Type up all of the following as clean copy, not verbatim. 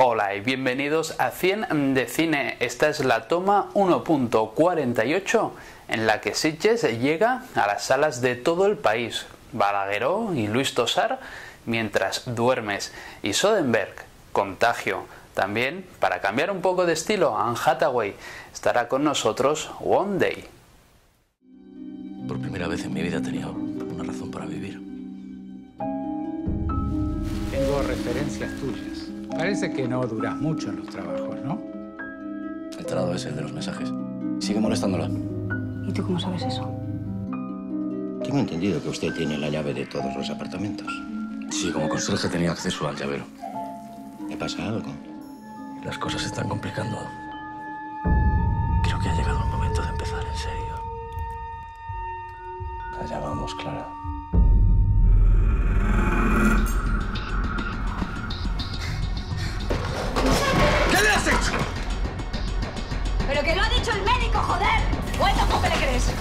Hola y bienvenidos a 100 de Cine. Esta es la toma 1.48 en la que Sitges llega a las salas de todo el país. Balagueró y Luis Tosar, Mientras duermes, y Soderbergh, Contagio. También, para cambiar un poco de estilo, Anne Hathaway estará con nosotros One Day. Por primera vez en mi vida tenía una razón para vivir. Tengo referencias tuyas. Parece que no duras mucho en los trabajos, ¿no? El tarado es el de los mensajes. Sigue molestándola. ¿Y tú cómo sabes eso? Tengo entendido que usted tiene la llave de todos los apartamentos. Sí, como conserje tenía acceso al llavero. ¿Le pasa algo? Las cosas se están complicando. Creo que ha llegado el momento de empezar en serio. Allá vamos, Clara. ¿Qué le has hecho? ¡Pero que lo ha dicho el médico, joder! Bueno, ¿cómo le crees?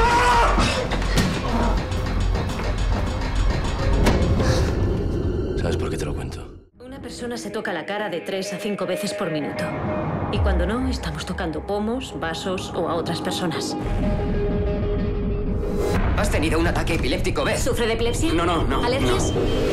¿Sabes por qué te lo cuento? Una persona se toca la cara de 3 a 5 veces por minuto. Y cuando no, estamos tocando pomos, vasos o a otras personas. ¿Has tenido un ataque epiléptico, ves? ¿Sufre de epilepsia? No. ¿Alergias?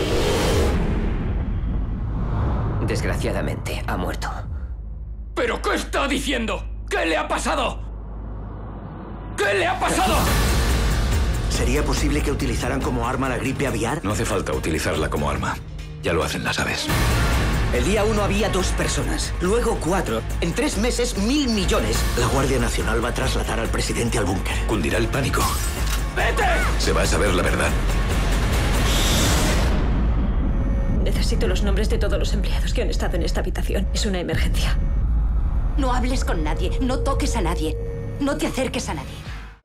Desgraciadamente, ha muerto. ¿Pero qué está diciendo? ¿Qué le ha pasado? ¿Qué le ha pasado? ¿Sería posible que utilizaran como arma la gripe aviar? No hace falta utilizarla como arma. Ya lo hacen las aves. El día 1 había 2 personas, luego 4. En 3 meses, 1.000 millones. La Guardia Nacional va a trasladar al presidente al búnker. Cundirá el pánico. ¡Vete! Se va a saber la verdad. Necesito los nombres de todos los empleados que han estado en esta habitación. Es una emergencia. No hables con nadie, no toques a nadie, no te acerques a nadie.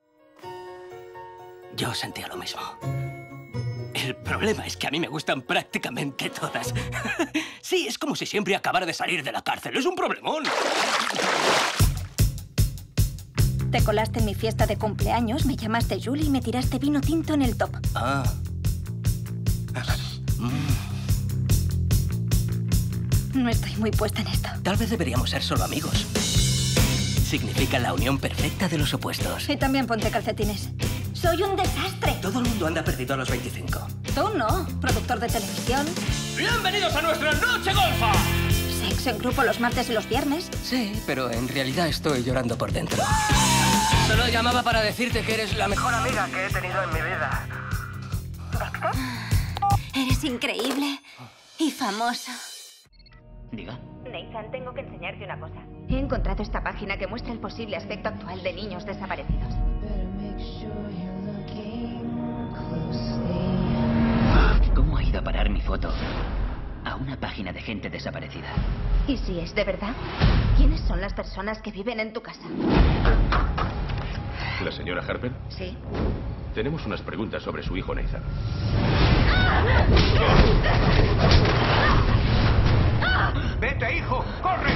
Yo sentía lo mismo. El problema es que a mí me gustan prácticamente todas. Sí, es como si siempre acabara de salir de la cárcel. Es un problemón. Te colaste en mi fiesta de cumpleaños, me llamaste Julie y me tiraste vino tinto en el top. Ah. No estoy muy puesta en esto. Tal vez deberíamos ser solo amigos. Significa la unión perfecta de los opuestos. Y también ponte calcetines. ¡Soy un desastre! Todo el mundo anda perdido a los 25. Tú no, productor de televisión. ¡Bienvenidos a nuestra noche golfa! Sexo en grupo los martes y los viernes. Sí, pero en realidad estoy llorando por dentro. Solo llamaba para decirte que eres la mejor amiga que he tenido en mi vida. Eres increíble y famoso. Diga. Nathan, tengo que enseñarte una cosa. He encontrado esta página que muestra el posible aspecto actual de niños desaparecidos. ¿Cómo ha ido a parar mi foto a una página de gente desaparecida? ¿Y si es de verdad? ¿Quiénes son las personas que viven en tu casa? ¿La señora Harper? Sí. Tenemos unas preguntas sobre su hijo Nathan. ¡Vete, hijo! ¡Corre!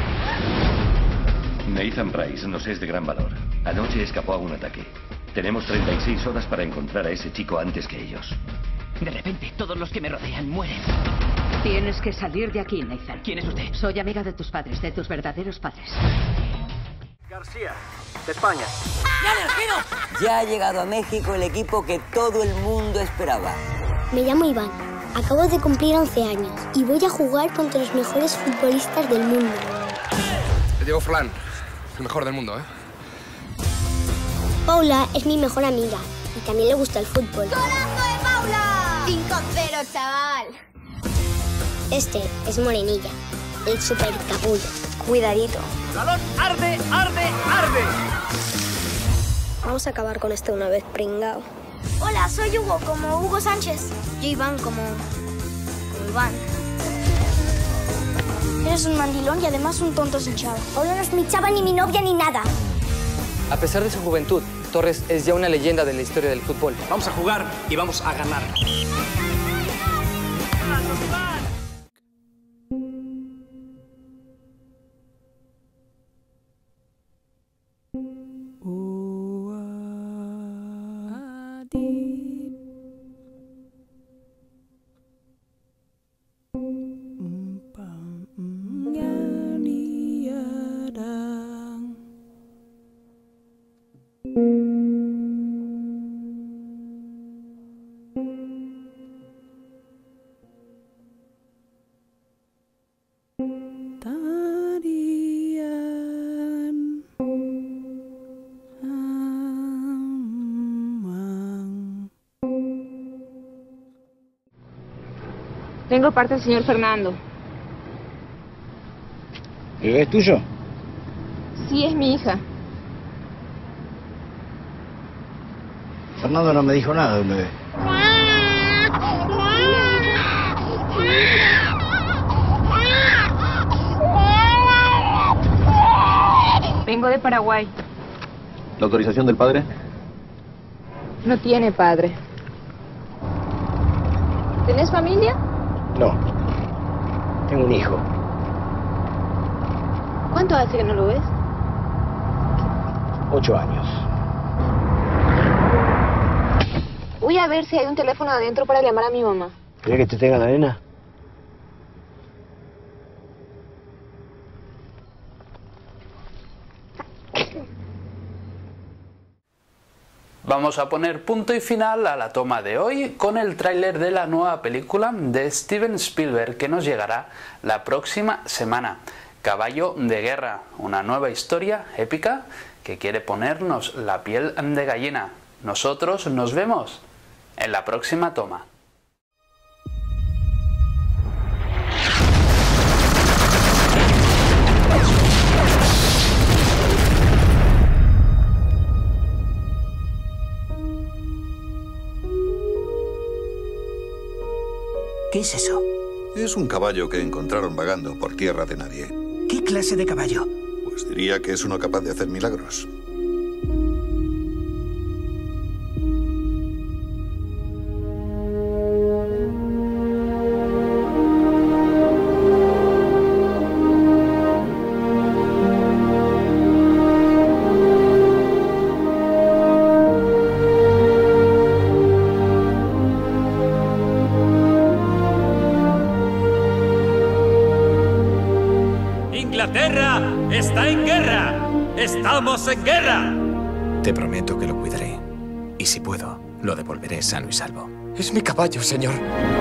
Nathan Price nos es de gran valor. Anoche escapó a un ataque. Tenemos 36 horas para encontrar a ese chico antes que ellos. De repente, todos los que me rodean mueren. Tienes que salir de aquí, Nathan. ¿Quién es usted? Soy amiga de tus padres, de tus verdaderos padres. García, de España. Ya ha llegado a México el equipo que todo el mundo esperaba. Me llamo Iván, acabo de cumplir 11 años y voy a jugar contra los mejores futbolistas del mundo. Diego Forlán, el mejor del mundo, ¿eh? Paula es mi mejor amiga y también le gusta el fútbol. ¡Golazo de Paula! 5-0, chaval. Este es Morenilla, el super capullo. Cuidadito. ¡Balón arde, arde, arde! Vamos a acabar con esto una vez, pringao. Hola, soy Hugo, como Hugo Sánchez. Yo Iván, como Iván. Eres un mandilón y además un tonto sin chava. Paula no es mi chava, ni mi novia, ni nada. A pesar de su juventud, Torres es ya una leyenda de la historia del fútbol. Vamos a jugar y vamos a ganar. Vengo parte del señor Fernando. ¿El bebé es tuyo? Sí, es mi hija. Fernando no me dijo nada de un bebé. Vengo de Paraguay. ¿La autorización del padre? No tiene padre. ¿Tenés familia? No. Tengo un hijo. ¿Cuánto hace que no lo ves? 8 años. Voy a ver si hay un teléfono adentro para llamar a mi mamá. ¿Querés que te tenga la nena? Vamos a poner punto y final a la toma de hoy con el tráiler de la nueva película de Steven Spielberg que nos llegará la próxima semana. Caballo de Guerra, una nueva historia épica que quiere ponernos la piel de gallina. Nosotros nos vemos en la próxima toma. ¿Qué es eso? Es un caballo que encontraron vagando por tierra de nadie. ¿Qué clase de caballo? Pues diría que es uno capaz de hacer milagros. Inglaterra está en guerra. Estamos en guerra. Te prometo que lo cuidaré. Y si puedo, lo devolveré sano y salvo. Es mi caballo, señor.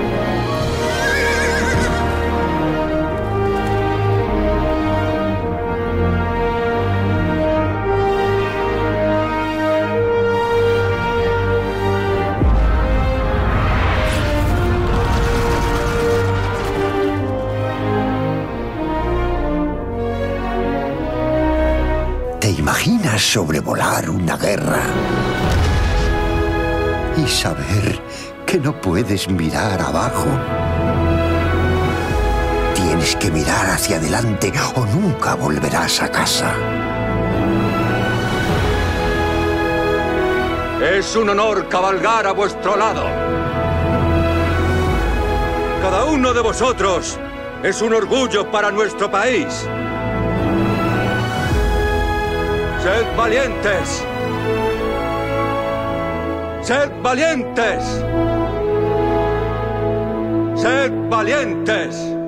¿Te imaginas sobrevolar una guerra y saber que no puedes mirar abajo? Tienes que mirar hacia adelante o nunca volverás a casa. Es un honor cabalgar a vuestro lado. Cada uno de vosotros es un orgullo para nuestro país. ¡Sed valientes! ¡Sed valientes! ¡Sed valientes!